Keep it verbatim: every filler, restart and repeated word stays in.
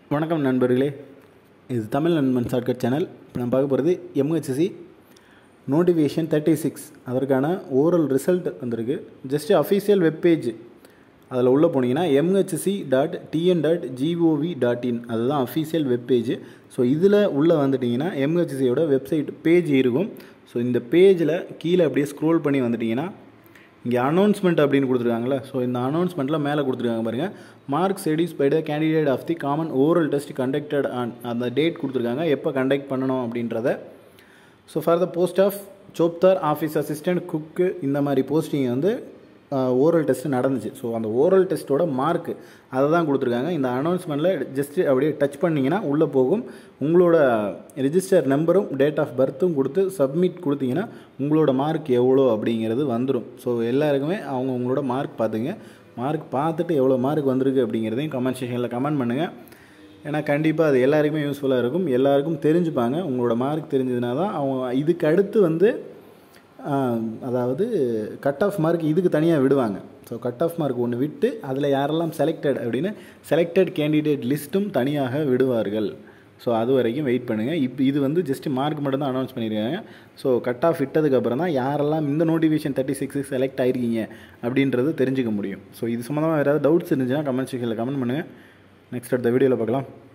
வணக்கம் நண்பர்களே, இது தமிழ் நண்பன் ஷார்ட்கட் சேனல். இப்போ நான் பார்க்க போகிறது M H C notification thirty six. அதற்கான ஓரல் ரிசல்ட் வந்திருக்கு. ஜஸ்ட் அஃபீஷியல் வெப்பேஜ் அதில் உள்ளே போனீங்கன்னா M H C dot T N dot gov dot in அதுதான் அஃபீஷியல் வெப்பேஜ். ஸோ இதில் உள்ளே வந்துட்டிங்கன்னா M H Cயோட வெப்சைட் பேஜ் இருக்கும். ஸோ இந்த பேஜில் கீழே அப்படியே ஸ்க்ரோல் பண்ணி வந்துட்டிங்கன்னா இங்கே அனௌன்ஸ்மெண்ட் அப்படின்னு கொடுத்துருக்காங்களே. ஸோ இந்த அனௌன்ஸ்மெண்ட்டில் மேலே கொடுத்துருக்காங்க பாருங்கள், marks reduce by the candidate of the common oral test conducted on, அந்த டேட் கொடுத்துருக்காங்க, எப்போ கண்டக்ட் பண்ணணும் அப்படின்றத. So for the post of சோப்தார் ஆஃபீஸ் அசிஸ்டண்ட் குக்கு இந்த மாதிரி போஸ்டிங் வந்து ஓரல் டெஸ்ட்டு நடந்துச்சு. ஸோ அந்த ஓரல் டெஸ்ட்டோட மார்க்கு அதை தான் கொடுத்துருக்காங்க. இந்த அனௌன்ஸ்மெண்ட்டில் ஜஸ்ட்டு அப்படியே டச் பண்ணிங்கன்னா உள்ளே போகும். உங்களோட ரிஜிஸ்டர் நம்பரும் டேட் ஆஃப் பர்த்தும் கொடுத்து சப்மிட் கொடுத்தீங்கன்னா உங்களோட மார்க் எவ்வளோ அப்படிங்கிறது வந்துடும். ஸோ எல்லாருக்குமே அவங்க உங்களோட மார்க் பார்த்துங்க. மார்க் பார்த்துட்டு எவ்வளோ மார்க் வந்திருக்கு அப்படிங்கிறதையும் கமெண்ட் செக்ஷனில் கமெண்ட் பண்ணுங்கள். ஏன்னா கண்டிப்பாக அது எல்லாருக்குமே யூஸ்ஃபுல்லாக இருக்கும். எல்லாருக்கும் தெரிஞ்சுப்பாங்க. உங்களோட மார்க் தெரிஞ்சதுனா தான் அவங்க இதுக்கு அடுத்து வந்து அதாவது கட் ஆஃப் மார்க் இதுக்கு தனியாக விடுவாங்க. ஸோ கட் ஆஃப் மார்க் ஒன்று விட்டு அதில் யாரெல்லாம் செலக்டட் அப்படின்னு செலக்டட் கேண்டிடேட் லிஸ்ட்டும் தனியாக விடுவார்கள். ஸோ அது வரைக்கும் வெயிட் பண்ணுங்கள். இப்போ இது வந்து ஜஸ்ட் மார்க் மட்டும் தான் அனௌன்ஸ் பண்ணியிருக்காங்க. ஸோ கட் ஆஃப் விட்டதுக்கப்புறம் தான் யாரெல்லாம் இந்த நோட்டிஃபிகேஷன் தேர்ட்டி சிக்ஸுக்கு செலக்ட் ஆகிருக்கீங்க அப்படின்றது தெரிஞ்சுக்க முடியும். ஸோ இது சம்மந்தமாக வேறு ஏதாவது டவுட்ஸ் இருந்துச்சுன்னா கமெண்ட் செக்ஷனில் கமெண்ட் பண்ணுங்கள். நெக்ஸ்ட் அடுத்த வீடியோவில் பார்க்கலாம்.